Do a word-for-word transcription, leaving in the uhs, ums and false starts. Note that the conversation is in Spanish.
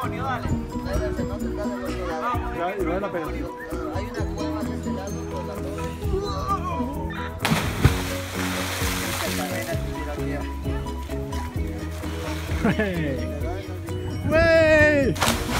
demonio, dale. No te está del otro lado. Ya, y vale la pena. Hay una cueva de este lado por la torre. Esta cadena, ¡Wey! ¡Wey!